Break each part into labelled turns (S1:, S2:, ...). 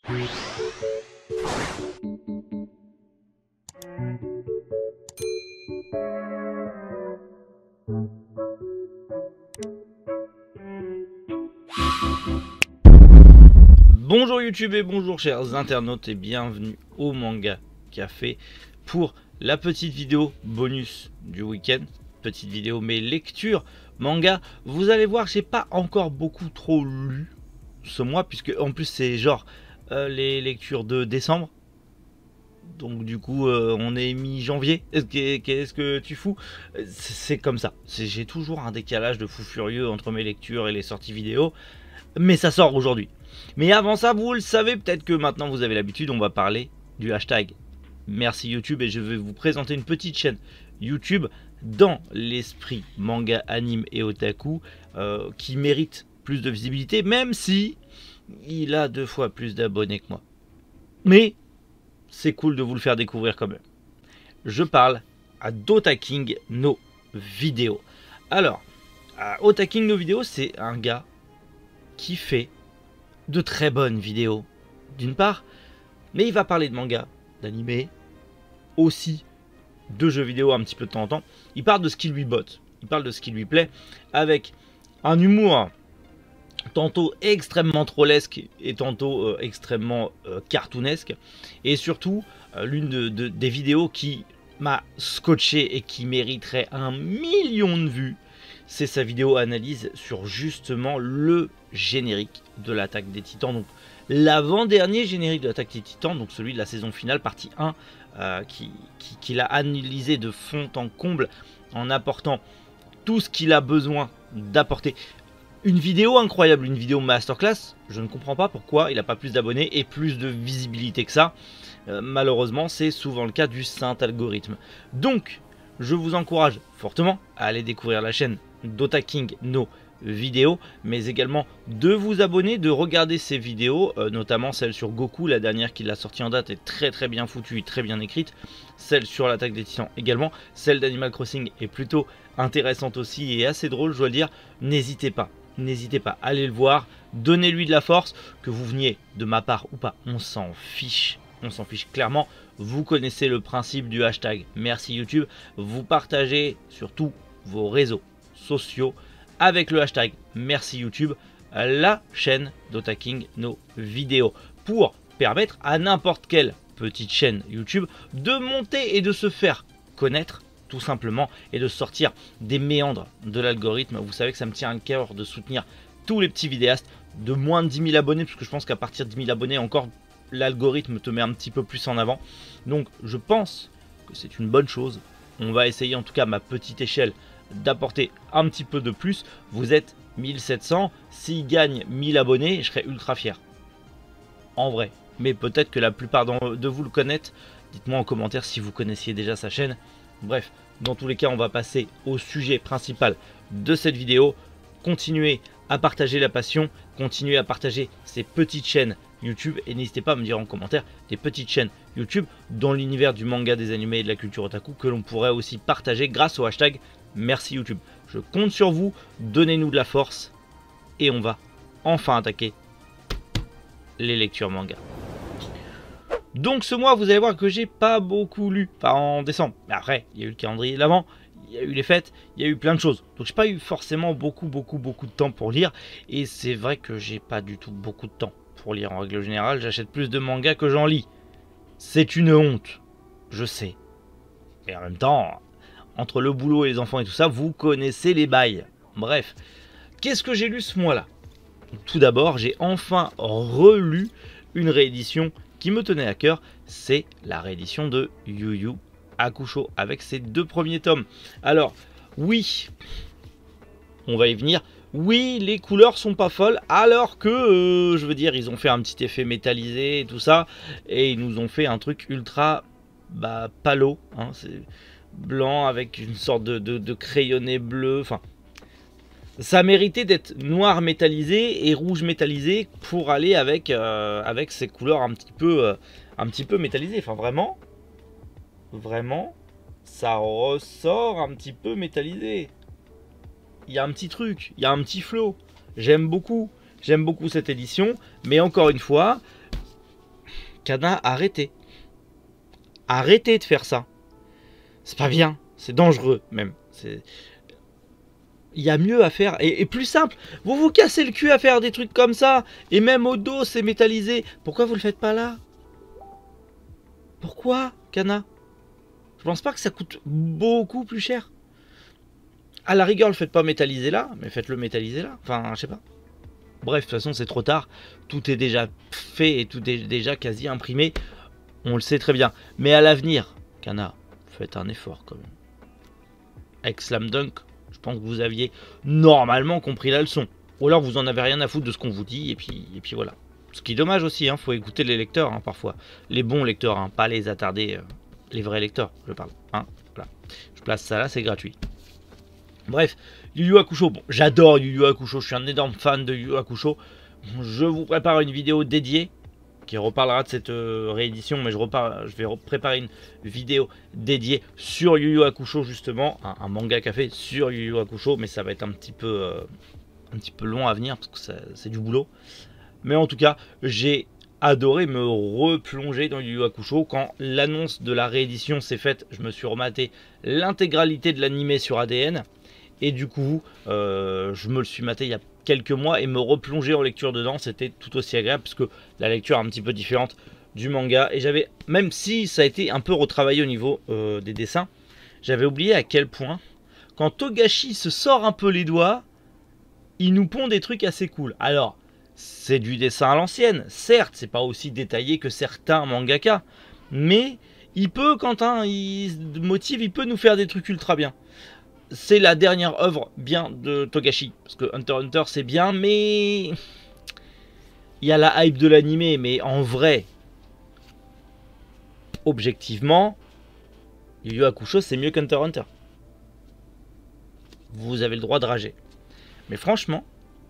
S1: Bonjour YouTube et bonjour chers internautes et bienvenue au Manga Café pour la petite vidéo bonus du week-end. Petite vidéo mes lectures manga. Vous allez voir, j'ai pas encore beaucoup trop lu ce mois puisque en plus c'est genre les lectures de décembre. Donc du coup on est mi-janvier. Qu'est-ce que tu fous? C'est comme ça. J'ai toujours un décalage de fou furieux entre mes lectures et les sorties vidéo. Mais ça sort aujourd'hui. Mais avant ça, vous le savez, peut-être que maintenant vous avez l'habitude, on va parler du hashtag Merci YouTube et je vais vous présenter une petite chaîne YouTube dans l'esprit manga, anime et otaku qui mérite plus de visibilité, même si il a 2 fois plus d'abonnés que moi. Mais c'est cool de vous le faire découvrir quand même. Je parle à Dotaking no Vidéo. Alors, Dotaking no Vidéo, c'est un gars qui fait de très bonnes vidéos, d'une part, mais il va parler de manga, d'animé, aussi de jeux vidéo un petit peu de temps en temps. Il parle de ce qui lui botte, il parle de ce qui lui plaît, avec un humour tantôt extrêmement trollesque et tantôt extrêmement cartoonesque, et surtout l'une des vidéos qui m'a scotché et qui mériterait 1 million de vues, c'est sa vidéo analyse sur justement le générique de l'Attaque des Titans, donc l'avant-dernier générique de l'Attaque des Titans, donc celui de la saison finale, partie 1, qu'il a analysé de fond en comble en apportant tout ce qu'il a besoin d'apporter. Une vidéo incroyable, une vidéo masterclass. Je ne comprends pas pourquoi il n'a pas plus d'abonnés et plus de visibilité que ça. Malheureusement, c'est souvent le cas du saint algorithme. Donc, je vous encourage fortement à aller découvrir la chaîne Dotaking no Vidéo, mais également de vous abonner, de regarder ses vidéos, notamment celle sur Goku, la dernière qu'il a sortie en date est très bien foutue et très bien écrite. Celle sur l'Attaque des Titans également, celle d'Animal Crossing est plutôt intéressante aussi et assez drôle, je dois le dire. N'hésitez pas, allez le voir, donnez-lui de la force, que vous veniez de ma part ou pas, on s'en fiche clairement. Vous connaissez le principe du hashtag Merci YouTube, vous partagez sur tous vos réseaux sociaux avec le hashtag Merci YouTube la chaîne Dotaking no Vidéo pour permettre à n'importe quelle petite chaîne YouTube de monter et de se faire connaître tout simplement et de sortir des méandres de l'algorithme. Vous savez que ça me tient à cœur de soutenir tous les petits vidéastes de moins de 10 000 abonnés, parce que je pense qu'à partir de 10 000 abonnés encore l'algorithme te met un petit peu plus en avant. Donc je pense que c'est une bonne chose. On va essayer, en tout cas à ma petite échelle, d'apporter un petit peu de plus. Vous êtes 1700, s'il gagne 1000 abonnés, je serais ultra fier. En vrai, mais peut-être que la plupart de vous le connaissent. Dites-moi en commentaire si vous connaissiez déjà sa chaîne. Bref, dans tous les cas, on va passer au sujet principal de cette vidéo. Continuez à partager la passion, continuez à partager ces petites chaînes YouTube et n'hésitez pas à me dire en commentaire des petites chaînes YouTube dans l'univers du manga, des animés et de la culture otaku que l'on pourrait aussi partager grâce au hashtag Merci YouTube. Je compte sur vous, donnez-nous de la force et on va enfin attaquer les lectures manga. Donc ce mois, vous allez voir que j'ai pas beaucoup lu, enfin en décembre. Mais après, il y a eu le calendrier de l'Avent, il y a eu les fêtes, il y a eu plein de choses. Donc j'ai pas eu forcément beaucoup de temps pour lire. Et c'est vrai que j'ai pas du tout beaucoup de temps pour lire en règle générale. J'achète plus de mangas que j'en lis. C'est une honte, je sais. Mais en même temps, entre le boulot et les enfants et tout ça, vous connaissez les bails. Bref, qu'est-ce que j'ai lu ce mois-là? Tout d'abord, j'ai enfin relu une réédition qui me tenait à cœur, c'est la réédition de Yu Yu Hakusho avec ses 2 premiers tomes. Alors, oui, on va y venir. Oui, les couleurs sont pas folles, alors que, je veux dire, ils ont fait un petit effet métallisé et tout ça, et ils nous ont fait un truc ultra, palo, hein, c'est blanc avec une sorte de crayonné bleu, enfin... Ça méritait d'être noir métallisé et rouge métallisé pour aller avec, avec ces couleurs un petit peu métallisées. Enfin vraiment, ça ressort un petit peu métallisé. Il y a un petit truc, il y a un petit flow. J'aime beaucoup cette édition. Mais encore une fois, Kana, arrêtez. Arrêtez de faire ça. C'est pas bien. C'est dangereux, même. Il y a mieux à faire. Et plus simple. Vous vous cassez le cul à faire des trucs comme ça. Et même au dos, c'est métallisé. Pourquoi vous le faites pas là? Pourquoi, Kana? Je pense pas que ça coûte beaucoup plus cher. À la rigueur, le faites pas métalliser là. Mais faites-le métalliser là. Enfin, je sais pas. Bref, de toute façon, c'est trop tard. Tout est déjà fait et tout est déjà quasi imprimé. On le sait très bien. Mais à l'avenir, Kana, faites un effort quand même. Avec Slam Dunk, je pense que vous aviez normalement compris la leçon. Ou alors vous en avez rien à foutre de ce qu'on vous dit. Et puis voilà. Ce qui est dommage aussi, hein, faut écouter les lecteurs hein, parfois. Les bons lecteurs, hein, pas les attardés. Les vrais lecteurs, je parle. Hein, voilà. Je place ça là, c'est gratuit. Bref, Yu Yu Hakusho. Bon, j'adore Yu Yu Hakusho. Je suis un énorme fan de Yu Yu Hakusho. Je vous prépare une vidéo dédiée qui reparlera de cette réédition, mais je vais préparer une vidéo dédiée sur Yu Yu Hakusho justement, un manga café sur Yu Yu Hakusho, mais ça va être un petit peu long à venir parce que c'est du boulot. Mais en tout cas, j'ai adoré me replonger dans Yu Yu Hakusho. Quand l'annonce de la réédition s'est faite, je me suis rematé l'intégralité de l'animé sur ADN. Et du coup, je me le suis maté il y a quelques mois et me replonger en lecture dedans, c'était tout aussi agréable parce que la lecture est un petit peu différente du manga. Et j'avais, même si ça a été un peu retravaillé au niveau des dessins, j'avais oublié à quel point, quand Togashi se sort un peu les doigts, il nous pond des trucs assez cool. Alors, c'est du dessin à l'ancienne, certes, c'est pas aussi détaillé que certains mangaka, mais il peut, quand il motive, il peut nous faire des trucs ultra bien. C'est la dernière œuvre bien de Togashi. Parce que Hunter x Hunter c'est bien, mais il y a la hype de l'animé. Mais en vrai, objectivement, Yu Yu Hakusho c'est mieux qu'Hunter x Hunter. Vous avez le droit de rager. Mais franchement,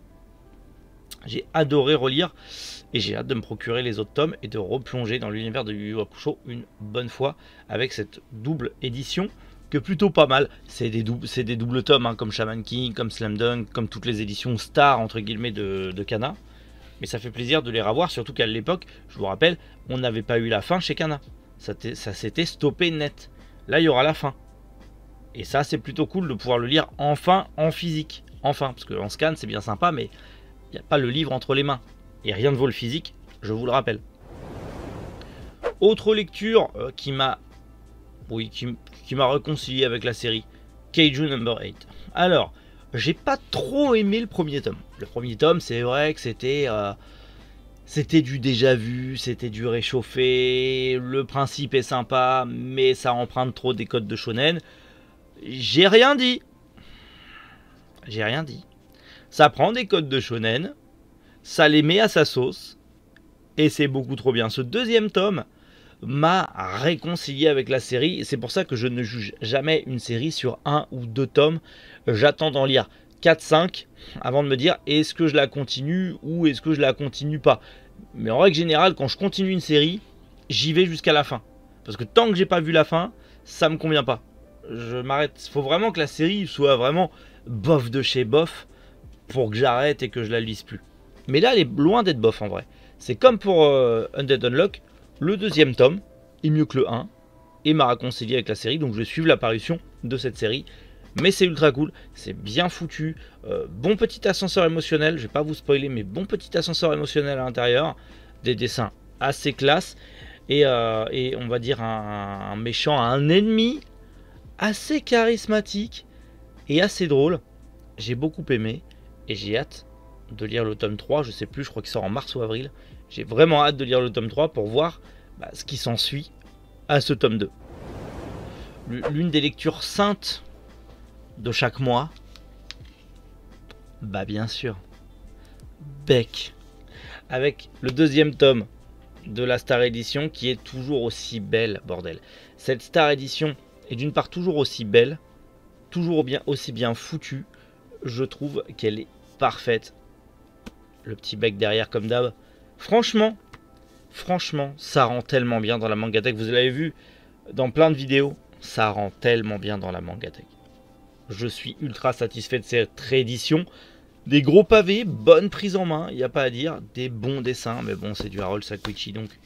S1: j'ai adoré relire. Et j'ai hâte de me procurer les autres tomes et de replonger dans l'univers de Yu Yu Hakusho une bonne fois avec cette double édition. Que plutôt pas mal, c'est des doubles tomes hein, comme Shaman King, comme Slam Dunk, comme toutes les éditions stars entre guillemets de Kana. Mais ça fait plaisir de les revoir, surtout qu'à l'époque, je vous rappelle, on n'avait pas eu la fin chez Kana. Ça s'était stoppé net. Là, il y aura la fin. Et ça, c'est plutôt cool de pouvoir le lire enfin en physique. Enfin, parce qu'en scan, c'est bien sympa, mais il n'y a pas le livre entre les mains. Et rien ne vaut le physique, je vous le rappelle. Autre lecture qui m'a réconcilié avec la série, Kaiju Number 8. Alors, j'ai pas trop aimé le premier tome. Le premier tome, c'est vrai que c'était du déjà vu, c'était du réchauffé, le principe est sympa, mais ça emprunte trop des codes de shonen. J'ai rien dit. J'ai rien dit. Ça prend des codes de shonen, ça les met à sa sauce, et c'est beaucoup trop bien. Ce deuxième tome m'a réconcilié avec la série. C'est pour ça que je ne juge jamais une série sur 1 ou 2 tomes. J'attends d'en lire 4-5 avant de me dire est-ce que je la continue ou est-ce que je la continue pas. Mais en règle générale, quand je continue une série, j'y vais jusqu'à la fin. Parce que tant que j'ai pas vu la fin, ça me convient pas. Je m'arrête. Il faut vraiment que la série soit vraiment bof de chez bof pour que j'arrête et que je la lise plus. Mais là, elle est loin d'être bof en vrai. C'est comme pour Undead Unluck. Le deuxième tome est mieux que le 1 et m'a réconcilié avec la série, donc je vais suivre l'apparition de cette série. Mais c'est ultra cool, c'est bien foutu, bon petit ascenseur émotionnel, je vais pas vous spoiler, mais bon petit ascenseur émotionnel à l'intérieur, des dessins assez classe, et on va dire un méchant, un ennemi assez charismatique et assez drôle. J'ai beaucoup aimé et j'ai hâte de lire le tome 3, je sais plus, je crois qu'il sort en mars ou avril. J'ai vraiment hâte de lire le tome 3 pour voir ce qui s'ensuit à ce tome 2. L'une des lectures saintes de chaque mois, bien sûr, Beck. Avec le deuxième tome de la Star Edition qui est toujours aussi belle, bordel. Cette Star Edition est d'une part toujours aussi belle, toujours aussi bien foutue. Je trouve qu'elle est parfaite. Le petit bec derrière comme d'hab. Franchement, ça rend tellement bien dans la Mangatech. Vous l'avez vu dans plein de vidéos, ça rend tellement bien dans la Mangatech. Je suis ultra satisfait de cette réédition. Des gros pavés, bonne prise en main, il n'y a pas à dire. Des bons dessins, mais bon, c'est du Harold Sakuichi, donc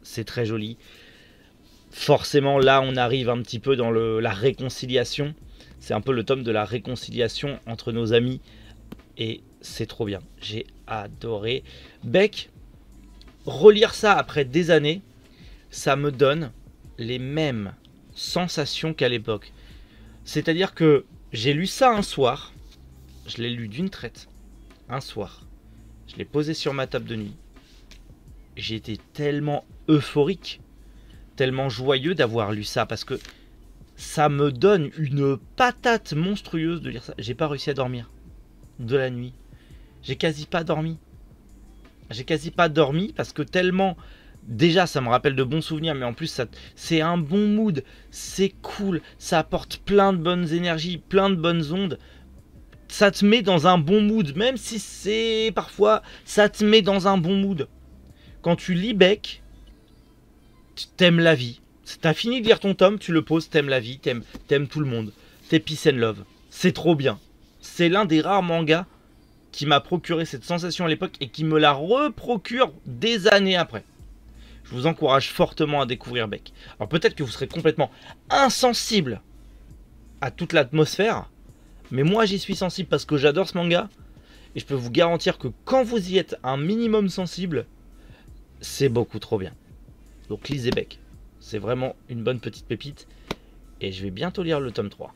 S1: c'est très joli. Forcément, là, on arrive un petit peu dans la réconciliation. C'est un peu le tome de la réconciliation entre nos amis. Et c'est trop bien. J'ai adoré. Beck, relire ça après des années, ça me donne les mêmes sensations qu'à l'époque. C'est-à-dire que j'ai lu ça un soir. Je l'ai lu d'une traite. Un soir. Je l'ai posé sur ma table de nuit. J'ai été tellement euphorique, tellement joyeux d'avoir lu ça, parce que ça me donne une patate monstrueuse de lire ça. J'ai pas réussi à dormir de la nuit. J'ai quasi pas dormi. J'ai quasi pas dormi parce que tellement... Déjà, ça me rappelle de bons souvenirs, mais en plus, c'est un bon mood. C'est cool. Ça apporte plein de bonnes énergies, plein de bonnes ondes. Ça te met dans un bon mood, même si c'est parfois, ça te met dans un bon mood. Quand tu lis Beck, tu t'aimes la vie. T'as fini de lire ton tome, tu le poses, t'aimes la vie, t'aimes tout le monde. T'es peace and love. C'est trop bien. C'est l'un des rares mangas qui m'a procuré cette sensation à l'époque et qui me la reprocure des années après. Je vous encourage fortement à découvrir Beck. Alors peut-être que vous serez complètement insensible à toute l'atmosphère, mais moi j'y suis sensible parce que j'adore ce manga. Et je peux vous garantir que quand vous y êtes un minimum sensible, c'est beaucoup trop bien. Donc lisez Beck. C'est vraiment une bonne petite pépite. Et je vais bientôt lire le tome 3.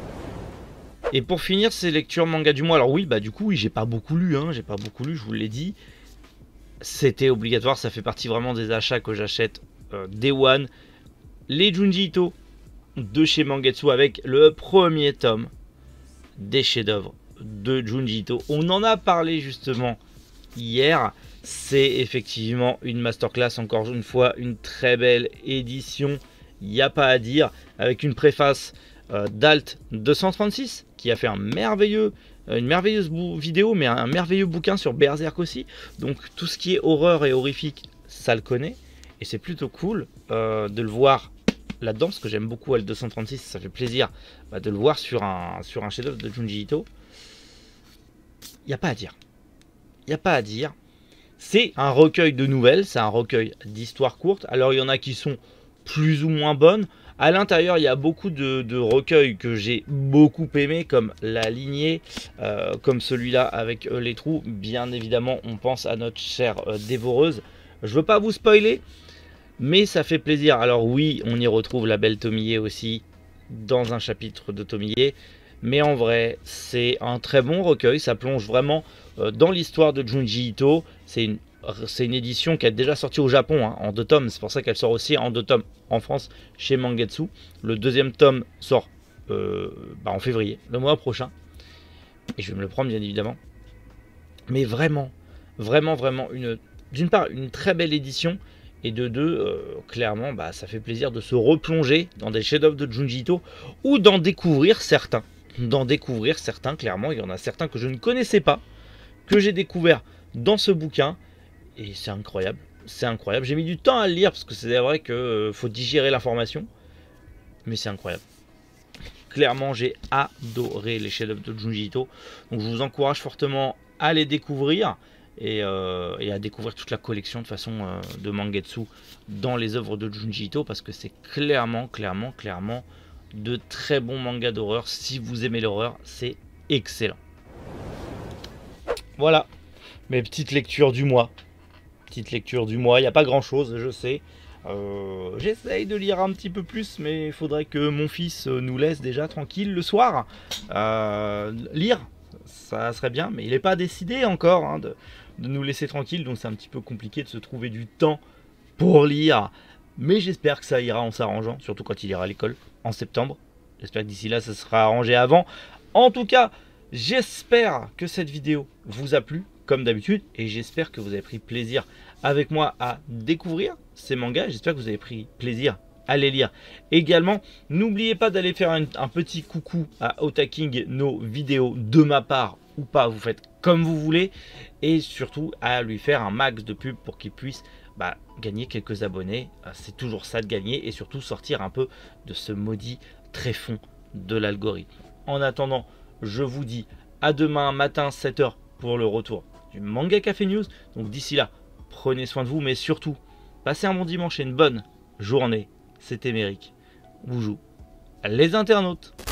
S1: Et pour finir ces lectures manga du mois, alors oui, bah du coup, oui, j'ai pas beaucoup lu, j'ai pas beaucoup lu, je vous l'ai dit. C'était obligatoire, ça fait partie vraiment des achats que j'achète Day One. Les Junji Ito de chez Mangetsu avec le premier tome des chefs-d'œuvre de Junji Ito. On en a parlé justement hier. C'est effectivement une masterclass, encore une fois, une très belle édition. Il n'y a pas à dire, avec une préface d'Alt 236 qui a fait une merveilleuse vidéo, mais un merveilleux bouquin sur Berserk aussi. Donc tout ce qui est horreur et horrifique, ça le connaît. Et c'est plutôt cool de le voir là-dedans, parce que j'aime beaucoup Alt 236, ça fait plaisir de le voir sur un chef-d'œuvre de Junji Ito. Il n'y a pas à dire. Il n'y a pas à dire. C'est un recueil de nouvelles, c'est un recueil d'histoires courtes. Alors il y en a qui sont plus ou moins bonnes. À l'intérieur, il y a beaucoup de recueils que j'ai beaucoup aimés, comme La Lignée, comme celui-là avec les trous. Bien évidemment, on pense à notre chère dévoreuse. Je veux pas vous spoiler, mais ça fait plaisir. Alors oui, on y retrouve la belle Tomie aussi dans un chapitre de Tomie. Mais en vrai, c'est un très bon recueil. Ça plonge vraiment dans l'histoire de Junji Ito. C'est une édition qui a déjà sorti au Japon en 2 tomes. C'est pour ça qu'elle sort aussi en 2 tomes en France chez Mangetsu. Le deuxième tome sort en février, le mois prochain. Et je vais me le prendre bien évidemment. Mais vraiment, d'une part, une très belle édition. Et de deux, clairement, ça fait plaisir de se replonger dans des chefs-d'œuvre de Junji Ito ou d'en découvrir certains. Clairement, il y en a certains que je ne connaissais pas, que j'ai découvert dans ce bouquin. Et c'est incroyable. C'est incroyable. J'ai mis du temps à le lire parce que c'est vrai qu'il faut digérer l'information. Mais c'est incroyable. Clairement, j'ai adoré les chefs-d'œuvre de Junji Ito. Donc je vous encourage fortement à les découvrir. Et à découvrir toute la collection de façon de Mangetsu dans les œuvres de Junji Ito, parce que c'est clairement de très bons mangas d'horreur. Si vous aimez l'horreur, c'est excellent. Voilà mes petites lectures du mois. Il n'y a pas grand chose, je sais. J'essaye de lire un petit peu plus, mais il faudrait que mon fils nous laisse déjà tranquille le soir lire. Ça serait bien, mais il n'est pas décidé encore de nous laisser tranquille, donc c'est un petit peu compliqué de se trouver du temps pour lire. Mais j'espère que ça ira en s'arrangeant, surtout quand il ira à l'école en septembre. J'espère que d'ici là, ça sera arrangé avant. En tout cas, j'espère que cette vidéo vous a plu, comme d'habitude, et j'espère que vous avez pris plaisir avec moi à découvrir ces mangas. J'espère que vous avez pris plaisir à les lire également. N'oubliez pas d'aller faire un petit coucou à Otaking, nos vidéos de ma part ou pas, vous faites comme vous voulez, et surtout à lui faire un max de pub pour qu'il puisse gagner quelques abonnés. C'est toujours ça de gagner, et surtout sortir un peu de ce maudit tréfonds de l'algorithme. En attendant, je vous dis à demain matin 7 h pour le retour du Manga Café News. Donc d'ici là, prenez soin de vous, mais surtout Passez un bon dimanche et une bonne journée. C'était Méric. Vous joue les internautes.